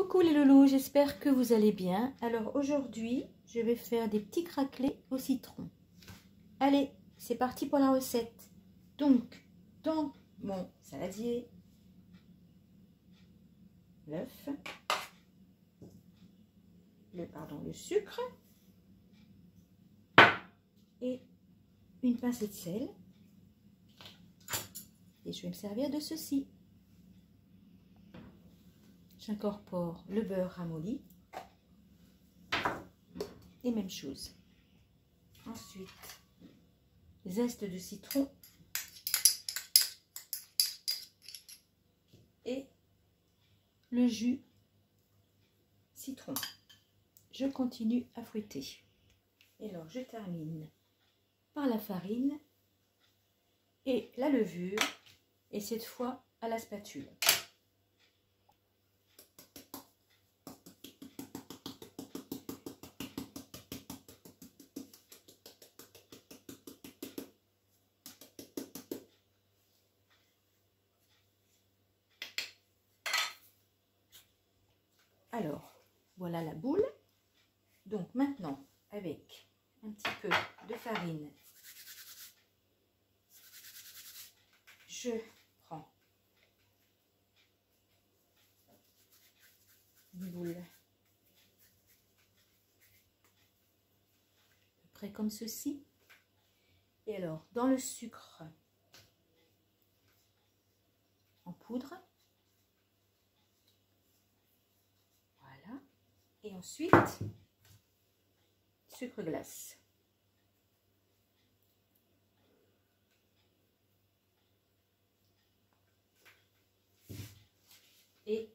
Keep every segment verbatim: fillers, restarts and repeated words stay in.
Coucou les loulous, j'espère que vous allez bien. Alors aujourd'hui, je vais faire des petits craquelés au citron. Allez, c'est parti pour la recette. Donc, dans mon saladier, l'œuf, le, pardon, le sucre et une pincée de sel. Et je vais me servir de ceci. J'incorpore le beurre ramolli et même chose. Ensuite, zeste de citron et le jus citron. Je continue à fouetter. Et alors, je termine par la farine et la levure, et cette fois à la spatule. Alors, voilà la boule. Donc maintenant, avec un petit peu de farine, je prends une boule à peu près comme ceci. Et alors, dans le sucre en poudre, voilà, et ensuite sucre glace. Et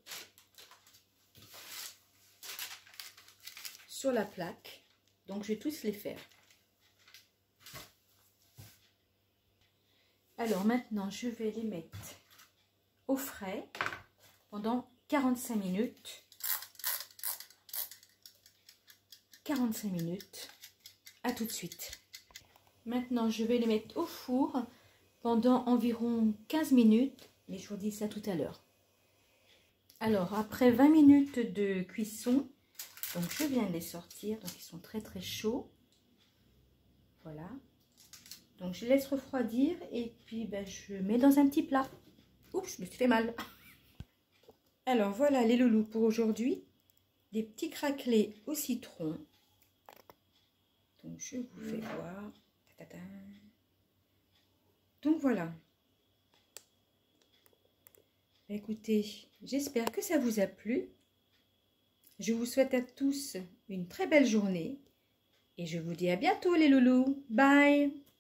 sur la plaque, donc je vais tous les faire. Alors maintenant, je vais les mettre au frais pendant quarante-cinq minutes. quarante-cinq minutes. À tout de suite. Maintenant, je vais les mettre au four pendant environ quinze minutes. Mais je vous dis ça tout à l'heure. Alors, après vingt minutes de cuisson, donc je viens de les sortir. Donc, ils sont très très chauds. Voilà. Donc, je laisse refroidir et puis ben, je mets dans un petit plat. Oups, je me suis fait mal. Alors, voilà les loulous pour aujourd'hui. Des petits craquelés au citron. Donc, je vous fais voir. Donc, voilà. Écoutez, j'espère que ça vous a plu. Je vous souhaite à tous une très belle journée. Et je vous dis à bientôt les loulous. Bye!